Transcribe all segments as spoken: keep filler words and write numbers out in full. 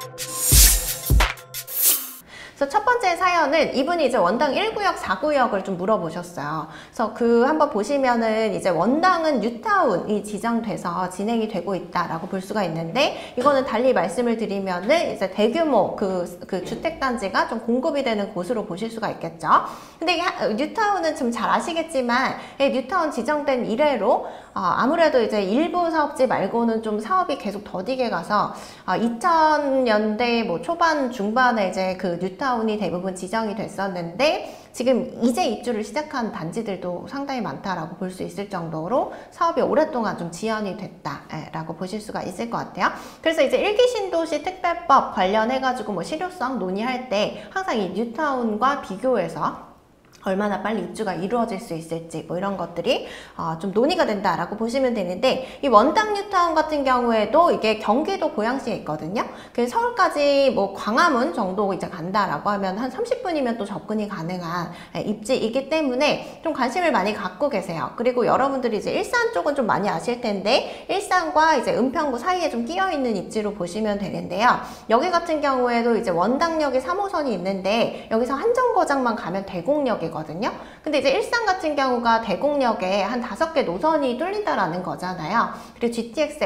그래서 첫 번째 사연은 이분이 이제 원당 일 구역, 사 구역을 좀 물어보셨어요. 그래서 그 한번 보시면은 이제 원당은 뉴타운이 지정돼서 진행이 되고 있다라고 볼 수가 있는데, 이거는 달리 말씀을 드리면은 이제 대규모 그, 그 주택단지가 좀 공급이 되는 곳으로 보실 수가 있겠죠. 근데 뉴타운은 좀 잘 아시겠지만, 뉴타운 지정된 이래로 어, 아무래도 이제 일부 사업지 말고는 좀 사업이 계속 더디게 가서 어, 이천 년대 뭐 초반 중반에 이제 그 뉴타운이 대부분 지정이 됐었는데, 지금 이제 입주를 시작한 단지들도 상당히 많다라고 볼 수 있을 정도로 사업이 오랫동안 좀 지연이 됐다라고 보실 수가 있을 것 같아요. 그래서 이제 일기 신도시 특별법 관련해가지고 뭐 실효성 논의할 때 항상 이 뉴타운과 비교해서 얼마나 빨리 입주가 이루어질 수 있을지 뭐 이런 것들이 어, 좀 논의가 된다라고 보시면 되는데, 이 원당 뉴타운 같은 경우에도 이게 경기도 고양시에 있거든요. 그래서 서울까지 뭐 광화문 정도 이제 간다라고 하면 한 삼십 분이면 또 접근이 가능한 입지이기 때문에 좀 관심을 많이 갖고 계세요. 그리고 여러분들이 이제 일산 쪽은 좀 많이 아실 텐데, 일산과 이제 은평구 사이에 좀 끼어 있는 입지로 보시면 되는데요. 여기 같은 경우에도 이제 원당역이 삼 호선이 있는데, 여기서 한 정거장만 가면 대곡역이거든요. 거든요. 근데 이제 일산 같은 경우가 대곡역에 한 다섯 개 노선이 뚫린다라는 거잖아요. 그리고 지티엑스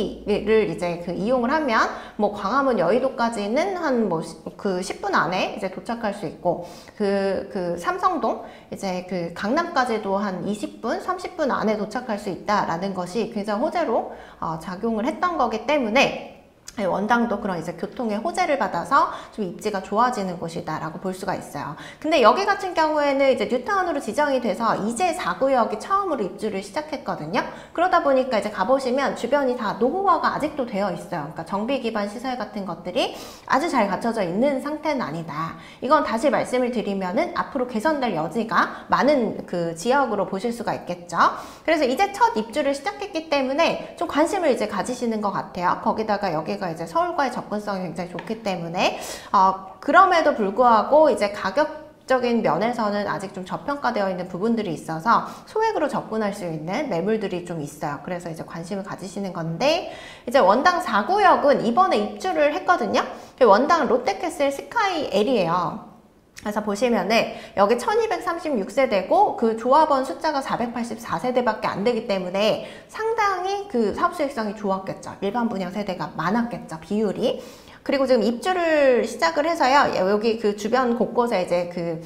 A를 이제 그 이용을 하면 뭐 광화문 여의도까지는 한 뭐 그 십 분 안에 이제 도착할 수 있고, 그, 그 삼성동 이제 그 강남까지도 한 이십 분, 삼십 분 안에 도착할 수 있다라는 것이 굉장히 호재로 어, 작용을 했던 거기 때문에, 원당도 그런 이제 교통의 호재를 받아서 좀 입지가 좋아지는 곳이다라고 볼 수가 있어요. 근데 여기 같은 경우에는 이제 뉴타운으로 지정이 돼서 이제 사 구역이 처음으로 입주를 시작했거든요. 그러다 보니까 이제 가보시면 주변이 다 노후화가 아직도 되어 있어요. 그러니까 정비 기반 시설 같은 것들이 아주 잘 갖춰져 있는 상태는 아니다. 이건 다시 말씀을 드리면은 앞으로 개선될 여지가 많은 그 지역으로 보실 수가 있겠죠. 그래서 이제 첫 입주를 시작했기 때문에 좀 관심을 이제 가지시는 것 같아요. 거기다가 여기가 이제 서울과의 접근성이 굉장히 좋기 때문에 어, 그럼에도 불구하고 이제 가격적인 면에서는 아직 좀 저평가되어 있는 부분들이 있어서 소액으로 접근할 수 있는 매물들이 좀 있어요. 그래서 이제 관심을 가지시는 건데, 이제 원당 사 구역은 이번에 입주를 했거든요. 원당 롯데캐슬 스카이 L이에요. 그래서 보시면은 여기 천이백삼십육 세대고 그 조합원 숫자가 사백팔십사 세대밖에 안 되기 때문에 상당히 그 사업 수익성이 좋았겠죠. 일반 분양 세대가 많았겠죠, 비율이. 그리고 지금 입주를 시작을 해서요, 여기 그 주변 곳곳에 이제 그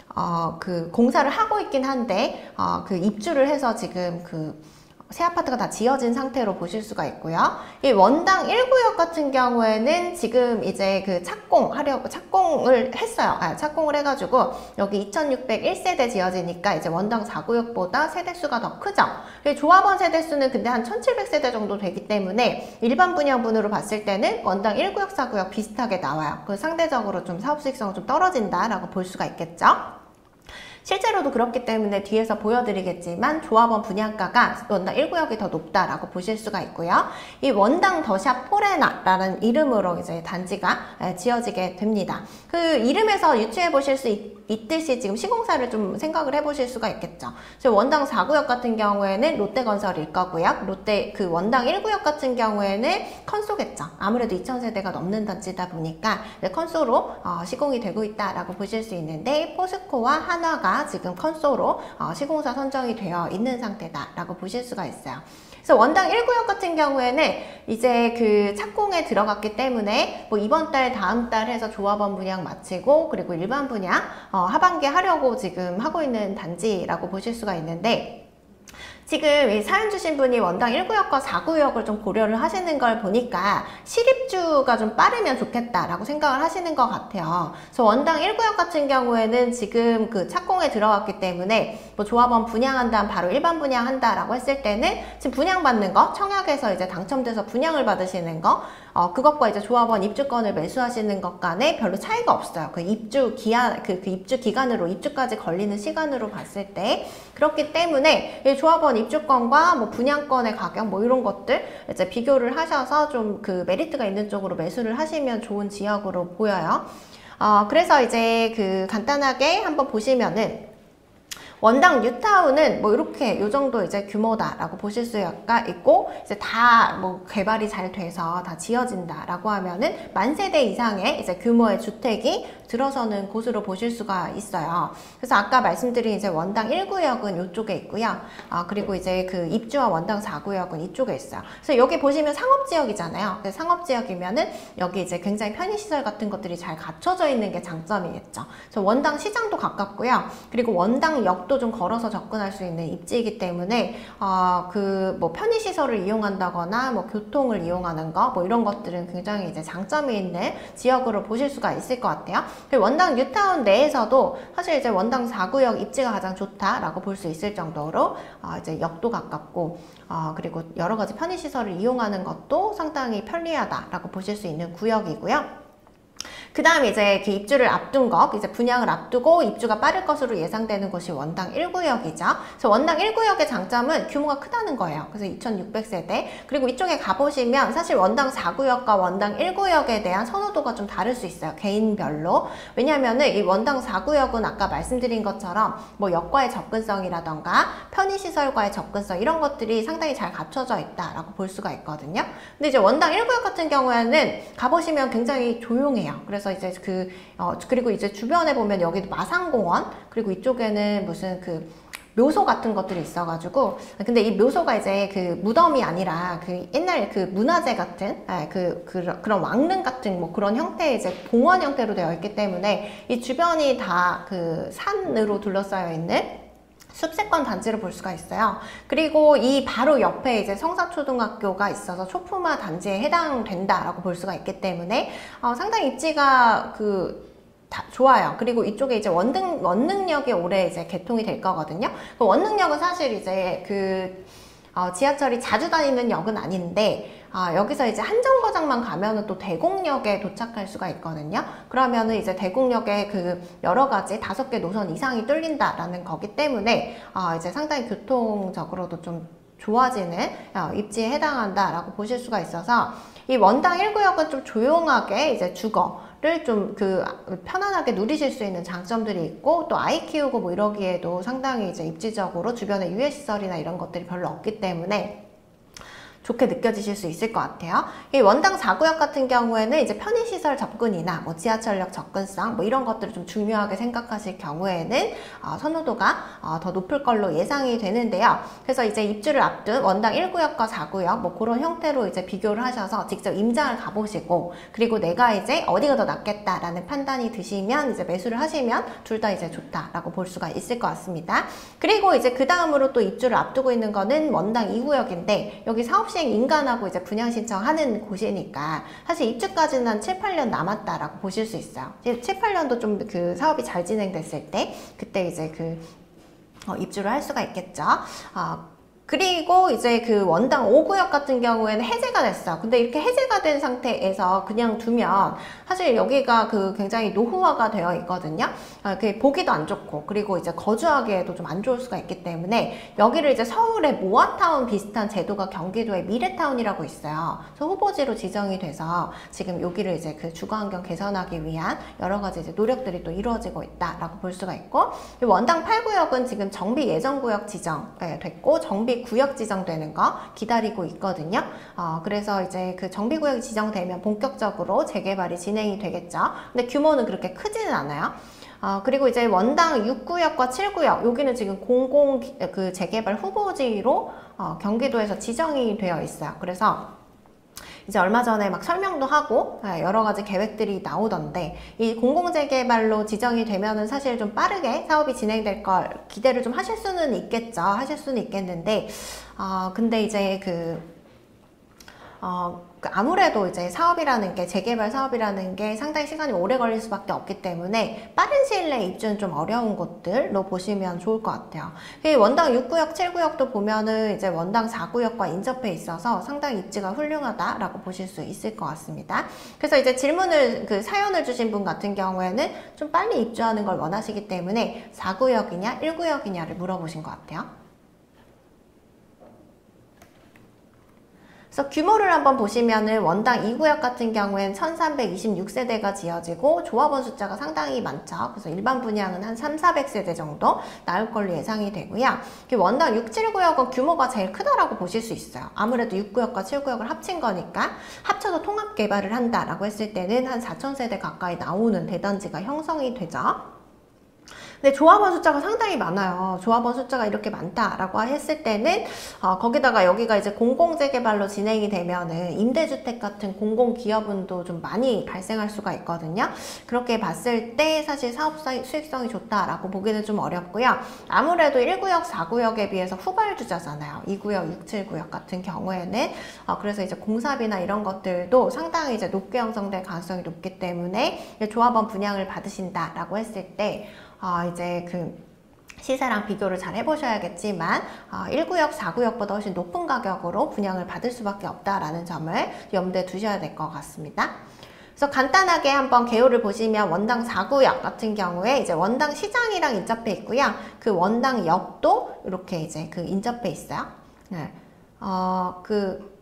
어, 그 공사를 하고 있긴 한데, 어, 그 입주를 해서 지금 그 새 아파트가 다 지어진 상태로 보실 수가 있고요. 이 원당 일 구역 같은 경우에는 지금 이제 그 착공하려고 착공을 했어요. 아, 착공을 해가지고 여기 이천육백일 세대 지어지니까 이제 원당 사 구역보다 세대수가 더 크죠. 조합원 세대수는 근데 한 천칠백 세대 정도 되기 때문에 일반 분양분으로 봤을 때는 원당 일 구역, 사 구역 비슷하게 나와요. 그 상대적으로 좀 사업 수익성은 좀 떨어진다라고 볼 수가 있겠죠. 실제로도 그렇기 때문에 뒤에서 보여드리겠지만 조합원 분양가가 원당 일 구역이 더 높다라고 보실 수가 있고요. 이 원당 더샵 포레나라는 이름으로 이제 단지가 지어지게 됩니다. 그 이름에서 유추해 보실 수 있, 있듯이 지금 시공사를 좀 생각을 해보실 수가 있겠죠. 원당 사 구역 같은 경우에는 롯데건설일 거고요. 롯데 그 원당 일 구역 같은 경우에는 컨소겠죠. 아무래도 이천 세대가 넘는 단지다 보니까 컨소로 어, 시공이 되고 있다라고 보실 수 있는데, 포스코와 한화가 지금 컨소로 어, 시공사 선정이 되어 있는 상태다라고 보실 수가 있어요. 그래서 원당 일 구역 같은 경우에는 이제 그 착공에 들어갔기 때문에 뭐 이번 달, 다음 달 해서 조합원 분양 마치고 그리고 일반 분양 어, 하반기 하려고 지금 하고 있는 단지라고 보실 수가 있는데, 지금 이 사연 주신 분이 원당 일 구역과 사 구역을 좀 고려를 하시는 걸 보니까 실입주가 좀 빠르면 좋겠다라고 생각을 하시는 것 같아요. 그래서 원당 일 구역 같은 경우에는 지금 그 착공에 들어갔기 때문에 뭐 조합원 분양한다면 바로 일반 분양한다라고 했을 때는 지금 분양받는 거, 청약에서 이제 당첨돼서 분양을 받으시는 거, 어, 그것과 이제 조합원 입주권을 매수하시는 것 간에 별로 차이가 없어요. 그 입주 기한, 그, 그 입주 기간으로, 입주까지 걸리는 시간으로 봤을 때. 그렇기 때문에 이 조합원 입주권과 뭐 분양권의 가격 뭐 이런 것들 이제 비교를 하셔서 좀 그 메리트가 있는 쪽으로 매수를 하시면 좋은 지역으로 보여요. 어, 그래서 이제 그 간단하게 한번 보시면은 원당 뉴타운은 뭐 이렇게 요 정도 이제 규모다라고 보실 수가 있고, 이제 다 뭐 개발이 잘 돼서 다 지어진다라고 하면은 만 세대 이상의 이제 규모의 주택이 들어서는 곳으로 보실 수가 있어요. 그래서 아까 말씀드린 이제 원당 일 구역은 이쪽에 있고요. 아, 그리고 이제 그 입주와 원당 사 구역은 이쪽에 있어요. 그래서 여기 보시면 상업지역이잖아요. 상업지역이면은 여기 이제 굉장히 편의시설 같은 것들이 잘 갖춰져 있는 게 장점이겠죠. 그래서 원당 시장도 가깝고요. 그리고 원당 역도 좀 걸어서 접근할 수 있는 입지이기 때문에 어, 그 뭐 편의시설을 이용한다거나 뭐 교통을 이용하는 거 뭐 이런 것들은 굉장히 이제 장점이 있는 지역으로 보실 수가 있을 것 같아요. 그리고 원당 뉴타운 내에서도 사실 이제 원당 사 구역 입지가 가장 좋다라고 볼 수 있을 정도로 어, 이제 역도 가깝고 어, 그리고 여러 가지 편의시설을 이용하는 것도 상당히 편리하다라고 보실 수 있는 구역이고요. 그 다음에 이제 그 입주를 앞둔 것, 이제 분양을 앞두고 입주가 빠를 것으로 예상되는 곳이 원당 일 구역이죠. 그래서 원당 일 구역의 장점은 규모가 크다는 거예요. 그래서 이천육백 세대. 그리고 이쪽에 가보시면 사실 원당 사 구역과 원당 일 구역에 대한 선호도가 좀 다를 수 있어요. 개인별로. 왜냐면은 이 원당 사 구역은 아까 말씀드린 것처럼 뭐 역과의 접근성이라던가 편의시설과의 접근성 이런 것들이 상당히 잘 갖춰져 있다라고 볼 수가 있거든요. 근데 이제 원당 일 구역 같은 경우에는 가보시면 굉장히 조용해요. 그래서 이제 그, 어, 그리고 이제 주변에 보면 여기도 마산공원, 그리고 이쪽에는 무슨 그 묘소 같은 것들이 있어가지고, 근데 이 묘소가 이제 그 무덤이 아니라 그 옛날 그 문화재 같은, 예, 그, 그, 그런 왕릉 같은 뭐 그런 형태의 이제 봉원 형태로 되어 있기 때문에 이 주변이 다 그 산으로 둘러싸여 있는 숲세권 단지를 볼 수가 있어요. 그리고 이 바로 옆에 이제 성사초등학교가 있어서 초품화 단지에 해당된다라고 볼 수가 있기 때문에 어, 상당히 입지가 그 다 좋아요. 그리고 이쪽에 이제 원등, 원능역이 올해 이제 개통이 될 거거든요. 그 원능역은 사실 이제 그 어, 지하철이 자주 다니는 역은 아닌데 아, 여기서 이제 한정거장만 가면은 또 대곡역에 도착할 수가 있거든요. 그러면은 이제 대곡역에 그 여러 가지 다섯 개 노선 이상이 뚫린다라는 거기 때문에 아, 이제 상당히 교통적으로도 좀 좋아지는 어, 입지에 해당한다라고 보실 수가 있어서 이 원당 일 구역은 좀 조용하게 이제 주거를 좀 그 편안하게 누리실 수 있는 장점들이 있고 또 아이 키우고 뭐 이러기에도 상당히 이제 입지적으로 주변에 유해시설이나 이런 것들이 별로 없기 때문에 좋게 느껴지실 수 있을 것 같아요. 이 원당 사 구역 같은 경우에는 이제 편의시설 접근이나 뭐 지하철역 접근성 뭐 이런 것들을 좀 중요하게 생각하실 경우에는 어, 선호도가 어, 더 높을 걸로 예상이 되는데요. 그래서 이제 입주를 앞둔 원당 일 구역과 사 구역 뭐 그런 형태로 이제 비교를 하셔서 직접 임장을 가보시고 그리고 내가 이제 어디가 더 낫겠다라는 판단이 드시면 이제 매수를 하시면 둘 다 이제 좋다라고 볼 수가 있을 것 같습니다. 그리고 이제 그 다음으로 또 입주를 앞두고 있는 거는 원당 이 구역인데 여기 사업 인간하고 이제 분양 신청하는 곳이니까 사실 입주까지는 한 칠, 팔 년 남았다라고 보실 수 있어요. 칠, 팔 년도 좀 그 사업이 잘 진행됐을 때 그때 이제 그 어, 입주를 할 수가 있겠죠. 어, 그리고 이제 그 원당 오 구역 같은 경우에는 해제가 됐어. 근데 이렇게 해제가 된 상태에서 그냥 두면 사실 여기가 그 굉장히 노후화가 되어 있거든요. 아, 그 보기도 안 좋고 그리고 이제 거주하기에도 좀 안 좋을 수가 있기 때문에 여기를 이제 서울의 모아타운 비슷한 제도가 경기도의 미래타운이라고 있어요. 그래서 후보지로 지정이 돼서 지금 여기를 이제 그 주거환경 개선하기 위한 여러 가지 이제 노력들이 또 이루어지고 있다라고 볼 수가 있고 원당 팔 구역은 지금 정비 예정구역 지정됐고 정비 구역 지정되는 거 기다리고 있거든요. 어, 그래서 이제 그 정비구역이 지정되면 본격적으로 재개발이 진행이 되겠죠. 근데 규모는 그렇게 크지는 않아요. 어, 그리고 이제 원당 육 구역과 칠 구역 여기는 지금 공공 그 재개발 후보지로 어, 경기도에서 지정이 되어 있어요. 그래서 이제 얼마 전에 막 설명도 하고 여러 가지 계획들이 나오던데 이 공공재개발로 지정이 되면은 사실 좀 빠르게 사업이 진행될 걸 기대를 좀 하실 수는 있겠죠. 하실 수는 있겠는데 어, 근데 이제 그 어, 아무래도 이제 사업이라는 게 재개발 사업이라는 게 상당히 시간이 오래 걸릴 수밖에 없기 때문에 빠른 시일 내에 입주는 좀 어려운 곳들로 보시면 좋을 것 같아요. 원당 육 구역, 칠 구역도 보면은 이제 원당 사 구역과 인접해 있어서 상당히 입지가 훌륭하다라고 보실 수 있을 것 같습니다. 그래서 이제 질문을 그 사연을 주신 분 같은 경우에는 좀 빨리 입주하는 걸 원하시기 때문에 사 구역이냐 일 구역이냐를 물어보신 것 같아요. 그래서 규모를 한번 보시면은 원당 이 구역 같은 경우엔 천삼백이십육 세대가 지어지고 조합원 숫자가 상당히 많죠. 그래서 일반 분양은 한 삼사백 세대 정도 나올 걸로 예상이 되고요. 원당 육, 칠 구역은 규모가 제일 크다라고 보실 수 있어요. 아무래도 육 구역과 칠 구역을 합친 거니까 합쳐서 통합 개발을 한다라고 했을 때는 한 사천 세대 가까이 나오는 대단지가 형성이 되죠. 근데 조합원 숫자가 상당히 많아요. 조합원 숫자가 이렇게 많다라고 했을 때는 어, 거기다가 여기가 이제 공공재개발로 진행이 되면은 임대주택 같은 공공기여분도 좀 많이 발생할 수가 있거든요. 그렇게 봤을 때 사실 사업 수익성이 좋다라고 보기는 좀 어렵고요. 아무래도 일 구역, 사 구역에 비해서 후발주자잖아요. 이 구역, 육, 칠 구역 같은 경우에는 어, 그래서 이제 공사비나 이런 것들도 상당히 이제 높게 형성될 가능성이 높기 때문에 조합원 분양을 받으신다라고 했을 때 어, 이제 그 시세랑 비교를 잘 해보셔야겠지만 어, 일 구역, 사 구역보다 훨씬 높은 가격으로 분양을 받을 수밖에 없다라는 점을 염두에 두셔야 될 것 같습니다. 그래서 간단하게 한번 개요를 보시면 원당 사 구역 같은 경우에 이제 원당 시장이랑 인접해 있고요. 그 원당 역도 이렇게 이제 그 인접해 있어요. 네. 어, 그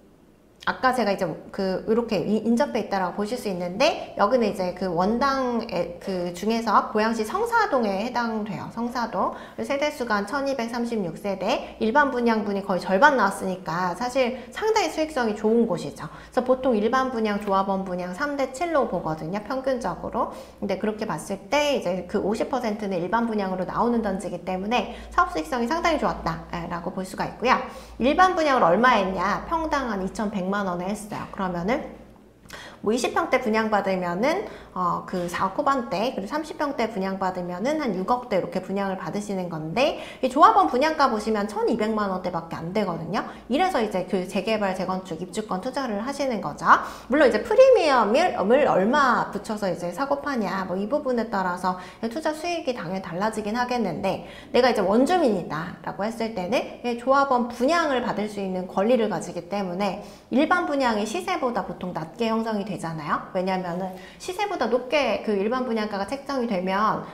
아까 제가 이제 그 이렇게 인접해 있다라고 보실 수 있는데 여기는 이제 그 원당 그 중에서 고양시 성사동에 해당돼요. 성사동 세대수가 한 천이백삼십육 세대, 일반 분양분이 거의 절반 나왔으니까 사실 상당히 수익성이 좋은 곳이죠. 그래서 보통 일반 분양, 조합원 분양 삼 대 칠로 보거든요, 평균적으로. 근데 그렇게 봤을 때 이제 그 오십 퍼센트는 일반 분양으로 나오는 단지이기 때문에 사업 수익성이 상당히 좋았다라고 볼 수가 있고요. 일반 분양을 얼마 했냐? 평당 한 이천백만 원에 했어요. 그러면은 뭐 이십 평대 분양받으면은 어, 그 사억 후반대, 그리고 삼십 평대 분양받으면은 한 육억대 이렇게 분양을 받으시는 건데, 이 조합원 분양가 보시면 천이백만 원대밖에 안 되거든요. 이래서 이제 그 재개발, 재건축, 입주권 투자를 하시는 거죠. 물론 이제 프리미엄을 얼마 붙여서 이제 사고 파냐, 뭐 이 부분에 따라서 투자 수익이 당연히 달라지긴 하겠는데, 내가 이제 원주민이다 라고 했을 때는 조합원 분양을 받을 수 있는 권리를 가지기 때문에 일반 분양이 시세보다 보통 낮게 형성이 되잖아요. 왜냐면은 시세보다 높게 그 일반 분양가가 책정이 되면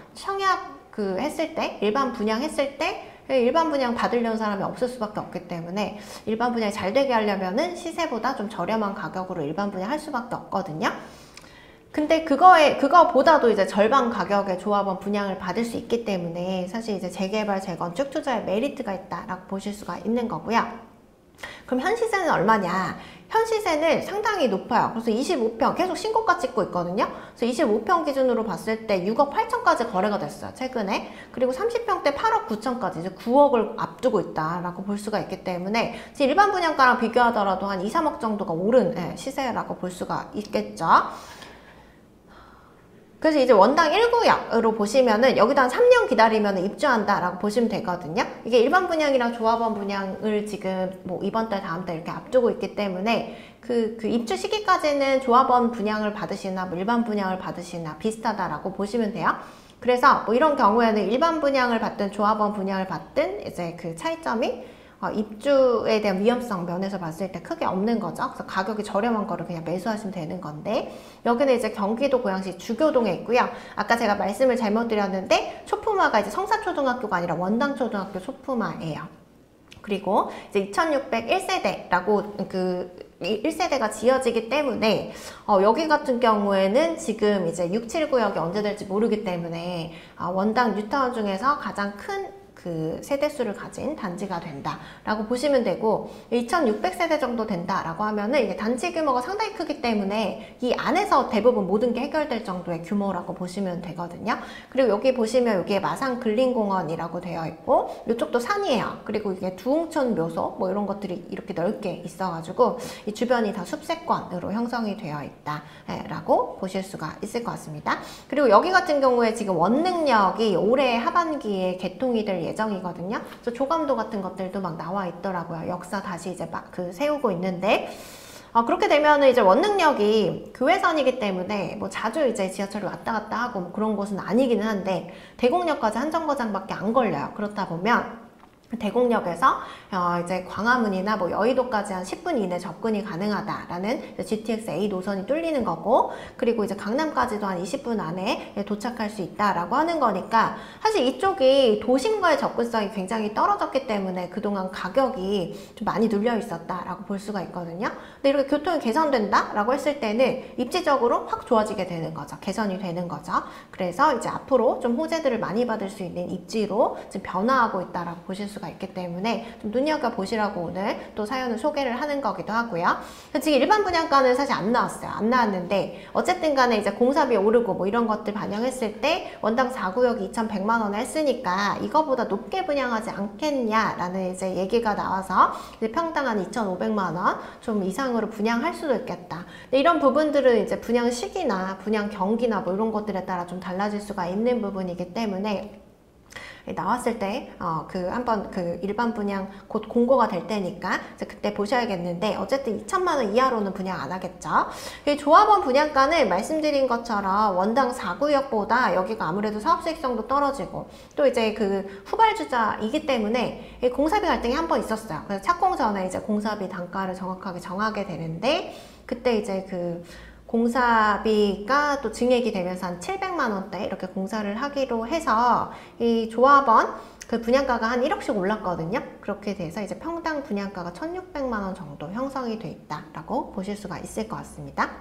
청약 그 했을 때, 일반 분양 했을 때 일반 분양 받으려는 사람이 없을 수밖에 없기 때문에 일반 분양이 잘 되게 하려면은 시세보다 좀 저렴한 가격으로 일반 분양 할 수밖에 없거든요. 근데 그거에, 그거보다도 이제 절반 가격의 조합원 분양을 받을 수 있기 때문에 사실 이제 재개발, 재건축 투자에 메리트가 있다라고 보실 수가 있는 거고요. 그럼 현 시세는 얼마냐? 현 시세는 상당히 높아요. 그래서 이십오 평 계속 신고가 찍고 있거든요. 그래서 이십오 평 기준으로 봤을 때 육억 팔천까지 거래가 됐어요, 최근에. 그리고 삼십 평대 팔억 구천까지 이제 구억을 앞두고 있다라고 볼 수가 있기 때문에 지금 일반 분양가랑 비교하더라도 한 이, 삼억 정도가 오른 시세라고 볼 수가 있겠죠. 그래서 이제 원당 일 구역으로 보시면은 여기다 한 삼 년 기다리면 입주한다 라고 보시면 되거든요. 이게 일반 분양이랑 조합원 분양을 지금 뭐 이번 달, 다음 달 이렇게 앞두고 있기 때문에 그, 그 입주 시기까지는 조합원 분양을 받으시나 뭐 일반 분양을 받으시나 비슷하다라고 보시면 돼요. 그래서 뭐 이런 경우에는 일반 분양을 받든 조합원 분양을 받든 이제 그 차이점이 어, 입주에 대한 위험성 면에서 봤을 때 크게 없는 거죠. 그래서 가격이 저렴한 거를 그냥 매수하시면 되는 건데, 여기는 이제 경기도 고양시 주교동에 있고요. 아까 제가 말씀을 잘못 드렸는데 초품화가 이제 성사초등학교가 아니라 원당초등학교 초품화예요. 그리고 이제 이천육백일 세대라고 그 일 세대가 지어지기 때문에 어, 여기 같은 경우에는 지금 이제 육, 칠 구역이 언제 될지 모르기 때문에 어, 원당 뉴타운 중에서 가장 큰 그 세대수를 가진 단지가 된다라고 보시면 되고, 이천육백 세대 정도 된다라고 하면은 이게 단지 규모가 상당히 크기 때문에 이 안에서 대부분 모든 게 해결될 정도의 규모라고 보시면 되거든요. 그리고 여기 보시면 여기에 마산 근린공원이라고 되어 있고, 이쪽도 산이에요. 그리고 이게 두흥천 묘소 뭐 이런 것들이 이렇게 넓게 있어가지고 이 주변이 다 숲세권으로 형성이 되어 있다라고 보실 수가 있을 것 같습니다. 그리고 여기 같은 경우에 지금 원능역이 올해 하반기에 개통이 될 예정이거든요. 그래서 조감도 같은 것들도 막 나와 있더라고요. 역사 다시 이제 막 그 세우고 있는데, 어, 그렇게 되면은 이제 원능역이 교외선이기 때문에 뭐 자주 이제 지하철이 왔다 갔다 하고 뭐 그런 곳은 아니기는 한데 대곡역까지 한 정거장밖에 안 걸려요. 그렇다 보면 대곡역에서 어 이제 광화문이나 뭐 여의도까지 한 십 분 이내 접근이 가능하다라는 지티엑스 A 노선이 뚫리는 거고, 그리고 이제 강남까지도 한 이십 분 안에 도착할 수 있다라고 하는 거니까 사실 이쪽이 도심과의 접근성이 굉장히 떨어졌기 때문에 그동안 가격이 좀 많이 눌려 있었다라고 볼 수가 있거든요. 근데 이렇게 교통이 개선된다라고 했을 때는 입지적으로 확 좋아지게 되는 거죠. 개선이 되는 거죠. 그래서 이제 앞으로 좀 호재들을 많이 받을 수 있는 입지로 지금 변화하고 있다라고 보실 수가 있기 때문에 좀 눈여겨보시라고 오늘 또 사연을 소개를 하는 거기도 하고요. 지금 일반 분양가는 사실 안 나왔어요. 안 나왔는데 어쨌든 간에 이제 공사비 오르고 뭐 이런 것들 반영했을 때 원당 사 구역이 이천백만 원을 했으니까 이거보다 높게 분양하지 않겠냐라는 이제 얘기가 나와서 이제 평당 한 이천오백만 원 좀 이상으로 분양할 수도 있겠다. 근데 이런 부분들은 이제 분양 시기나 분양 경기나 뭐 이런 것들에 따라 좀 달라질 수가 있는 부분이기 때문에 나왔을 때, 어, 그, 한번 그 일반 분양 곧 공고가 될 때니까 이제 그때 보셔야겠는데, 어쨌든 이천만 원 이하로는 분양 안 하겠죠. 이 조합원 분양가는 말씀드린 것처럼 원당 사 구역보다 여기가 아무래도 사업 수익성도 떨어지고, 또 이제 그 후발주자이기 때문에 공사비 갈등이 한 번 있었어요. 그래서 착공 전에 이제 공사비 단가를 정확하게 정하게 되는데, 그때 이제 그, 공사비가 또 증액이 되면서 한 칠백만 원대 이렇게 공사를 하기로 해서 이 조합원 그 분양가가 한 일억씩 올랐거든요. 그렇게 돼서 이제 평당 분양가가 천육백만 원 정도 형성이 돼 있다라고 보실 수가 있을 것 같습니다.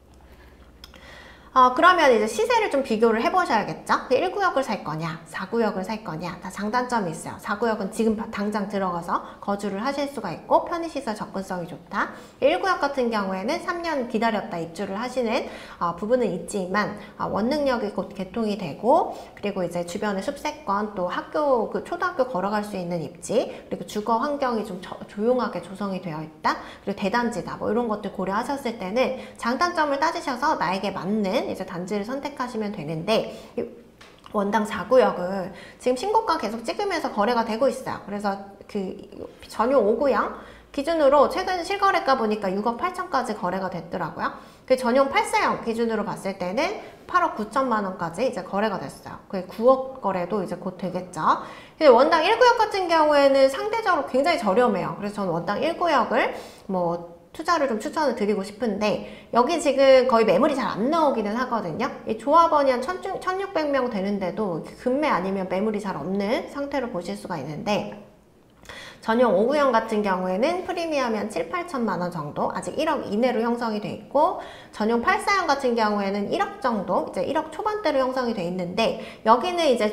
어, 그러면 이제 시세를 좀 비교를 해보셔야겠죠? 일 구역을 살 거냐, 사 구역을 살 거냐, 다 장단점이 있어요. 사 구역은 지금 당장 들어가서 거주를 하실 수가 있고 편의시설 접근성이 좋다. 일 구역 같은 경우에는 삼 년 기다렸다 입주를 하시는 어, 부분은 있지만 어, 원능력이 곧 개통이 되고, 그리고 이제 주변에 숲세권, 또 학교, 그 초등학교 걸어갈 수 있는 입지, 그리고 주거 환경이 좀 저, 조용하게 조성이 되어 있다. 그리고 대단지다. 뭐 이런 것들 고려하셨을 때는 장단점을 따지셔서 나에게 맞는 이제 단지를 선택하시면 되는데, 원당 사 구역은 지금 신고가 계속 찍으면서 거래가 되고 있어요. 그래서 그 전용 오 구역 기준으로 최근 실거래가 보니까 육억 팔천까지 거래가 됐더라고요. 그 전용 팔 사형 기준으로 봤을 때는 팔억 구천만 원까지 이제 거래가 됐어요. 그 구억 거래도 이제 곧 되겠죠. 근데 원당 일 구역 같은 경우에는 상대적으로 굉장히 저렴해요. 그래서 저는 원당 일 구역을 뭐 투자를 좀 추천을 드리고 싶은데, 여기 지금 거의 매물이 잘 안 나오기는 하거든요. 이 조합원이 한 천육백 명 되는데도 급매 아니면 매물이 잘 없는 상태로 보실 수가 있는데, 전용 오 구역 같은 경우에는 프리미엄이 한 칠, 팔천만 원 정도, 아직 일억 이내로 형성이 돼 있고, 전용 팔 사형 같은 경우에는 일억 정도, 이제 일억 초반대로 형성이 돼 있는데, 여기는 이제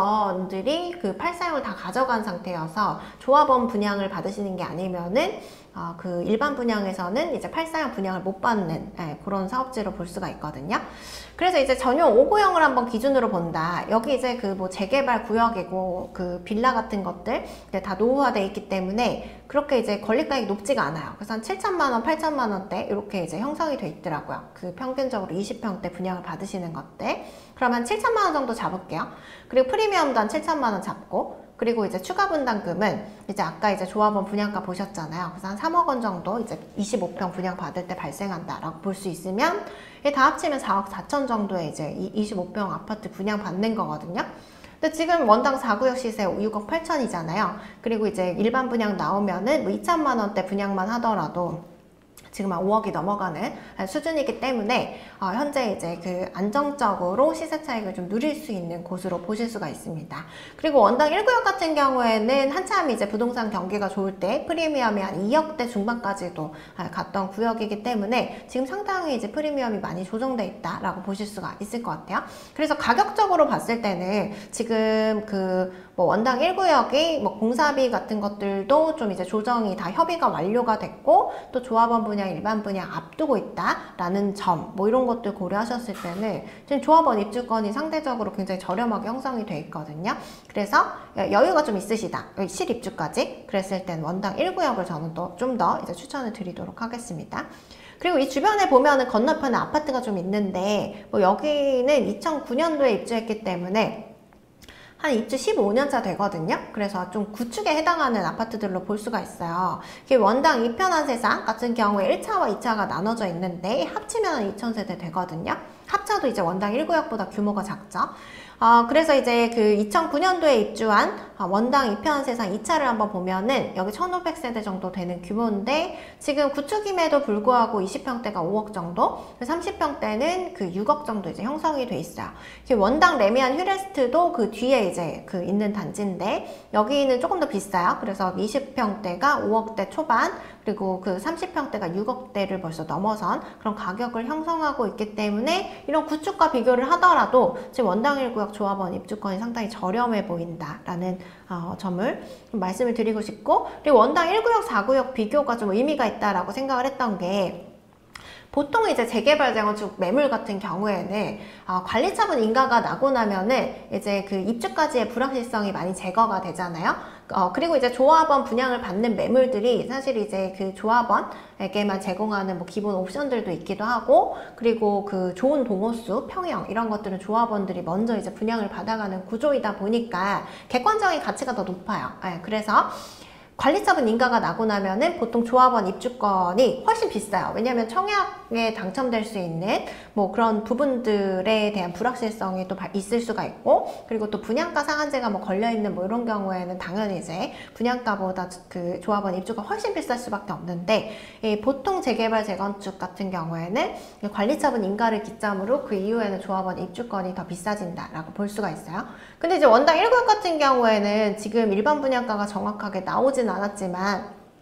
조합원들이 그 팔 사형을 다 가져간 상태여서 조합원 분양을 받으시는 게 아니면은 어, 그 일반 분양에서는 이제 팔 사형 분양을 못 받는 예, 그런 사업지로 볼 수가 있거든요. 그래서 이제 전용 오 구역을 한번 기준으로 본다. 여기 이제 그 뭐 재개발 구역이고 그 빌라 같은 것들 이제 다 노후화돼 있기 때문에 그렇게 이제 권리가액이 높지가 않아요. 그래서 한 칠천만 원, 팔천만 원대 이렇게 이제 형성이 돼 있더라고요. 그 평균적으로 이십 평대 분양을 받으시는 것들. 그러면 칠천만 원 정도 잡을게요. 그리고 프리미엄도 한 칠천만 원 잡고, 그리고 이제 추가 분담금은 이제 아까 이제 조합원 분양가 보셨잖아요. 그래서 한 삼억 원 정도 이제 이십오 평 분양 받을 때 발생한다라고 볼 수 있으면 다 합치면 사억 사천 정도의 이제 이십오 평 아파트 분양 받는 거거든요. 근데 지금 원당 사 구역 시세 육억 팔천이잖아요. 그리고 이제 일반 분양 나오면은 뭐 이천만 원대 분양만 하더라도 지금 한 오억이 넘어가는 수준이기 때문에 어, 현재 이제 그 안정적으로 시세 차익을 좀 누릴 수 있는 곳으로 보실 수가 있습니다. 그리고 원당 일 구역 같은 경우에는 한참 이제 부동산 경기가 좋을 때 프리미엄이 한 이억대 중반까지도 갔던 구역이기 때문에 지금 상당히 이제 프리미엄이 많이 조정돼 있다라고 보실 수가 있을 것 같아요. 그래서 가격적으로 봤을 때는 지금 그 뭐 원당 일 구역이 뭐 공사비 같은 것들도 좀 이제 조정이 다 협의가 완료가 됐고, 또 조합원 분양, 일반 분양 앞두고 있다라는 점, 뭐 이런 것들 고려하셨을 때는 지금 조합원 입주권이 상대적으로 굉장히 저렴하게 형성이 돼 있거든요. 그래서 여유가 좀 있으시다, 실입주까지 그랬을 땐 원당 일 구역을 저는 또 좀 더 이제 추천을 드리도록 하겠습니다. 그리고 이 주변에 보면은 건너편에 아파트가 좀 있는데, 뭐 여기는 이천구 년도에 입주했기 때문에 한 입주 십오 년 차 되거든요. 그래서 좀 구축에 해당하는 아파트들로 볼 수가 있어요. 이게 원당 이편한 세상 같은 경우에 일 차와 이 차가 나눠져 있는데 합치면 이천 세대 되거든요. 합쳐도 이제 원당 일 구역보다 규모가 작죠. 어, 그래서 이제 그 이천구 년도에 입주한 원당 이편세상 이 차를 한번 보면은 여기 천오백 세대 정도 되는 규모인데 지금 구축임에도 불구하고 이십 평대가 오억 정도, 삼십 평대는 그 육억 정도 이제 형성이 돼 있어요. 원당 레미안 휴레스트도 그 뒤에 이제 그 있는 단지인데 여기는 조금 더 비싸요. 그래서 이십 평대가 오억대 초반, 그리고 그 삼십 평대가 육억대를 벌써 넘어선 그런 가격을 형성하고 있기 때문에 이런 구축과 비교를 하더라도 지금 원당 일 구역 조합원 입주권이 상당히 저렴해 보인다라는 어, 점을 좀 말씀을 드리고 싶고, 그리고 원당 일 구역, 사 구역 비교가 좀 의미가 있다라고 생각을 했던 게, 보통 이제 재개발 재건축 매물 같은 경우에는 어, 관리처분 인가가 나고 나면은 이제 그 입주까지의 불확실성이 많이 제거가 되잖아요. 어, 그리고 이제 조합원 분양을 받는 매물들이 사실 이제 그 조합원에게만 제공하는 뭐 기본 옵션들도 있기도 하고, 그리고 그 좋은 동호수, 평형 이런 것들은 조합원들이 먼저 이제 분양을 받아가는 구조이다 보니까 객관적인 가치가 더 높아요. 네, 그래서 관리처분 인가가 나고 나면은 보통 조합원 입주권이 훨씬 비싸요. 왜냐하면 청약에 당첨될 수 있는 뭐 그런 부분들에 대한 불확실성이 또 있을 수가 있고, 그리고 또 분양가 상한제가 뭐 걸려있는 뭐 이런 경우에는 당연히 이제 분양가보다 그 조합원 입주가 훨씬 비쌀 수밖에 없는데, 이 보통 재개발 재건축 같은 경우에는 관리처분 인가를 기점으로 그 이후에는 조합원 입주권이 더 비싸진다라고 볼 수가 있어요. 근데 이제 원당 일 구역 같은 경우에는 지금 일반 분양가가 정확하게 나오진 않았지만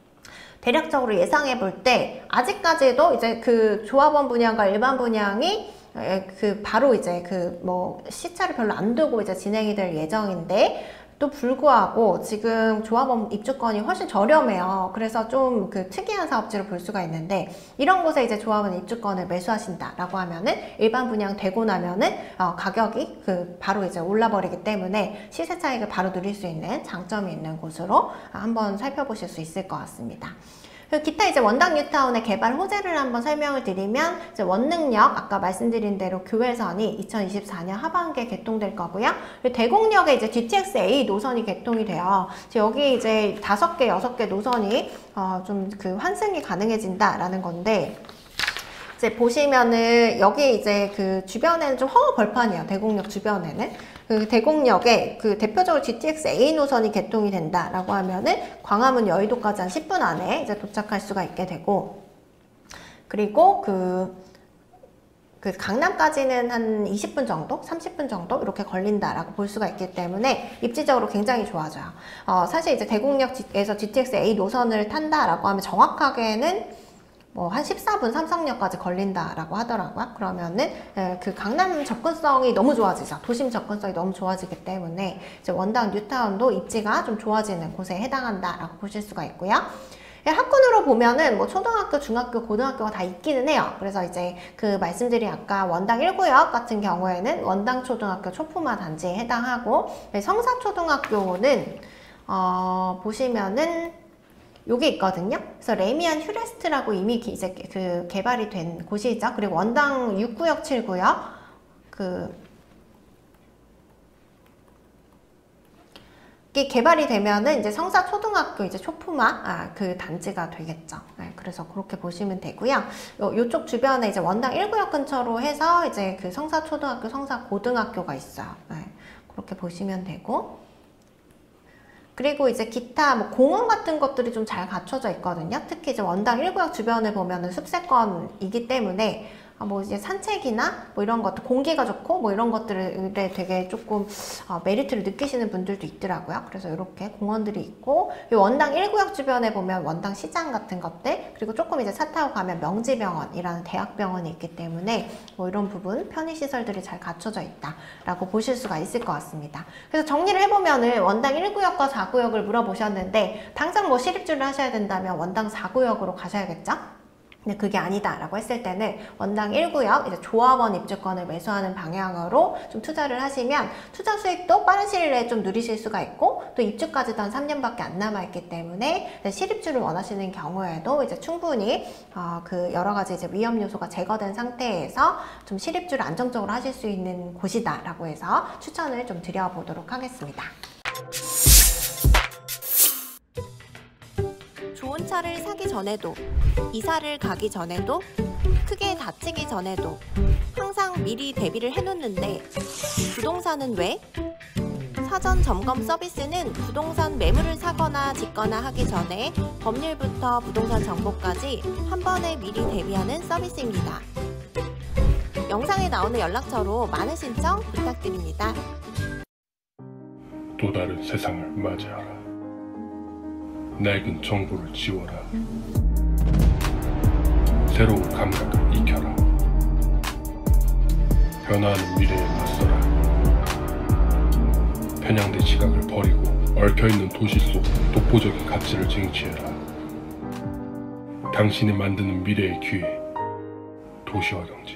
대략적으로 예상해 볼 때 아직까지도 이제 그 조합원 분양과 일반 분양이 그 바로 이제 그 뭐 시차를 별로 안 두고 이제 진행이 될 예정인데, 또 불구하고 지금 조합원 입주권이 훨씬 저렴해요. 그래서 좀 그 특이한 사업지로 볼 수가 있는데, 이런 곳에 이제 조합원 입주권을 매수하신다라고 하면은 일반 분양 되고 나면은 어, 가격이 그 바로 이제 올라버리기 때문에 시세 차익을 바로 누릴 수 있는 장점이 있는 곳으로 한번 살펴보실 수 있을 것 같습니다. 기타 이제 원당 뉴타운의 개발 호재를 한번 설명을 드리면, 이제 원능역 아까 말씀드린 대로 교외선이 이천이십사 년 하반기에 개통될 거고요. 대곡역에 이제 지티엑스 에이 노선이 개통이 돼요. 여기 이제 다섯 개, 여섯 개 노선이 어 좀 그 환승이 가능해진다라는 건데, 이제 보시면은 여기 이제 그 주변에는 좀 허허 벌판이에요. 대곡역 주변에는. 그 대곡역에 그 대표적으로 지티엑스 에이 노선이 개통이 된다라고 하면은 광화문 여의도까지 한 십 분 안에 이제 도착할 수가 있게 되고, 그리고 그, 그 강남까지는 한 이십 분 정도, 삼십 분 정도 이렇게 걸린다라고 볼 수가 있기 때문에 입지적으로 굉장히 좋아져요. 어, 사실 이제 대곡역에서 지티엑스 에이 노선을 탄다라고 하면 정확하게는 뭐 한 십사 분 삼성역까지 걸린다라고 하더라고요. 그러면은 그 강남 접근성이 너무 좋아지죠. 도심 접근성이 너무 좋아지기 때문에 이제 원당 뉴타운도 입지가 좀 좋아지는 곳에 해당한다라고 보실 수가 있고요. 학군으로 보면은 뭐 초등학교, 중학교, 고등학교가 다 있기는 해요. 그래서 이제 그 말씀드린 아까 원당 일 구역 같은 경우에는 원당 초등학교 초품화 단지에 해당하고, 성사초등학교는 어 보시면은 여기 있거든요. 그래서 레미안 휴레스트라고 이미 이제 그 개발이 된 곳이죠. 그리고 원당 육 구역, 칠 구역 그 이게 개발이 되면은 이제 성사초등학교 이제 초품화 아, 그 단지가 되겠죠. 네, 그래서 그렇게 보시면 되고요. 요, 요쪽 주변에 이제 원당 일 구역 근처로 해서 이제 그 성사초등학교, 성사고등학교가 있어요. 네, 그렇게 보시면 되고. 그리고 이제 기타 뭐 공원 같은 것들이 좀 잘 갖춰져 있거든요. 특히 이제 원당 일 구역 주변을 보면은 숲세권이기 때문에 뭐 이제 산책이나 뭐 이런 것들, 공기가 좋고 뭐 이런 것들에 되게 조금 어, 메리트를 느끼시는 분들도 있더라고요. 그래서 이렇게 공원들이 있고, 이 원당 일 구역 주변에 보면 원당 시장 같은 것들, 그리고 조금 이제 차 타고 가면 명지병원이라는 대학병원이 있기 때문에 뭐 이런 부분 편의시설들이 잘 갖춰져 있다라고 보실 수가 있을 것 같습니다. 그래서 정리를 해보면은 원당 일 구역과 사 구역을 물어보셨는데, 당장 뭐 시립주를 하셔야 된다면 원당 사 구역으로 가셔야겠죠? 근데 그게 아니다 라고 했을 때는 원당 일 구역 이제 조합원 입주권을 매수하는 방향으로 좀 투자를 하시면 투자 수익도 빠른 시일 내에 좀 누리실 수가 있고, 또 입주까지도 한 삼 년밖에 안 남아있기 때문에 시립주를 원하시는 경우에도 이제 충분히 어 그 여러 가지 이제 위험 요소가 제거된 상태에서 좀 시립주를 안정적으로 하실 수 있는 곳이다 라고 해서 추천을 좀 드려보도록 하겠습니다. 좋은 차를 사기 전에도, 이사를 가기 전에도, 크게 다치기 전에도 항상 미리 대비를 해놓는데 부동산은 왜? 사전 점검 서비스는 부동산 매물을 사거나 짓거나 하기 전에 법률부터 부동산 정보까지 한 번에 미리 대비하는 서비스입니다. 영상에 나오는 연락처로 많은 신청 부탁드립니다. 또 다른 세상을 맞이하라. 낡은 정보를 지워라. 새로운 감각을 익혀라. 변화하는 미래에 맞서라. 편향된 시각을 버리고 얽혀있는 도시 속 독보적인 가치를 쟁취해라. 당신이 만드는 미래의 기회, 도시와 경제.